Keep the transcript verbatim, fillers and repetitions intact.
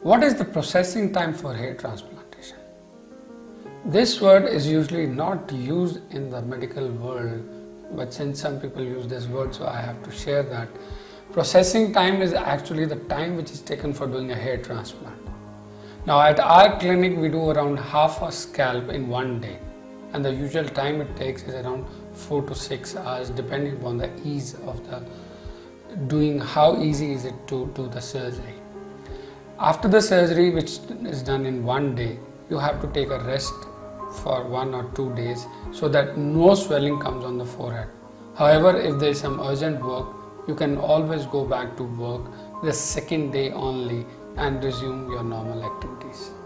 What is the processing time for hair transplantation? This word is usually not used in the medical world, but since some people use this word, so I have to share that. Processing time is actually the time which is taken for doing a hair transplant. Now at our clinic we do around half a scalp in one day, and the usual time it takes is around four to six hours depending upon the ease of the doing, how easy is it to do the surgery. After the surgery, which is done in one day, you have to take a rest for one or two days so that no swelling comes on the forehead. However, if there is some urgent work, you can always go back to work the second day only and resume your normal activities.